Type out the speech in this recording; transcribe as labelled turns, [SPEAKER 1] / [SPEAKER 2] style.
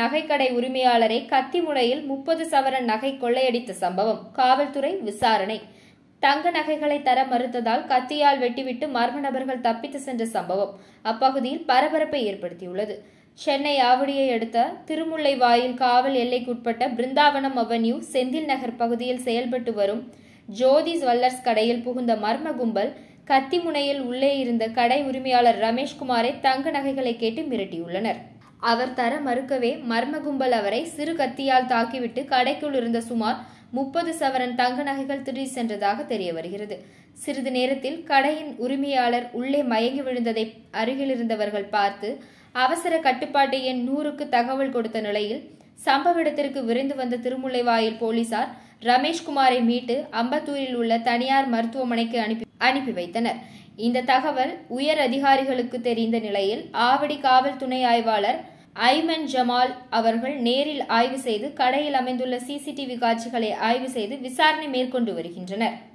[SPEAKER 1] நகைக்கடை உரிமையாளரை கத்தி முனையில் 30 சவரன் நகை கொள்ளையடித்த சம்பவம். காவல்துறை விசாரணை. தங்க நகைகளை தர மறுத்ததால் கத்தியால் வெட்டிவிட்டு மர்ம நபர்கள் தப்பித்து சென்ற சம்பவம் அப்பகுதியில் பரபரப்பை ஏற்படுத்தியுள்ளது. சென்னை ஆவடியை அடுத்த திருமுல்லைவாயில் காவல் எல்லைக்குட்பட்ட பிருந்தாவனம் அவென்யூ செந்தில் நகர் பகுதியில் செயல்பட்டு வரும் ஜோதி ஜுவல்லர்ஸ் கடையில் புகுந்த மர்ம கும்பல் கத்தி முனையில் உள்ளே இருந்த கடை உரிமையாளர் ரமேஷ்குமாரை தங்க நகைகளை கேட்டு மிரட்டியுள்ளனர். அவர் தர மறுக்கவே மர்ம கும்பல் அவரை சிறு கத்தியால் தாக்கிவிட்டு கடைக்குள் இருந்த சுமார் 30 சவரன் தங்க நகைகள் திருடி சென்றதாக தெரிய வருகிறது. சிறிது நேரத்தில் கடையின் உரிமையாளர் உள்ளே மயங்கி விழுந்ததை அருகில் இருந்தவர்கள் பார்த்து அவசர கட்டுப்பாட்டு எண் 100க்கு தகவல் கொடுத்த நிலையில் சம்பவ இடத்திற்கு விரைந்து வந்த திருமுல்லைவாயில் போலீசார் ரமேஷ்குமாரை மீட்டு அம்பத்தூரில் உள்ள தனியார் மருத்துவமனைக்கு அனுப்பி வைத்தனர். இந்த தகவல் உயர் அதிகாரிகளுக்கு தெரிந்த நிலையில் ஆவடி காவல் துணை ஆய்வாளர் ஐமன் ஜமால் அவர்கள் நேரில் ஆய்வு செய்து கடையில் அமைந்துள்ள CCTV காட்சிகளை ஆய்வு செய்து விசாரணை மேற்கொண்டு வருகின்றனர்.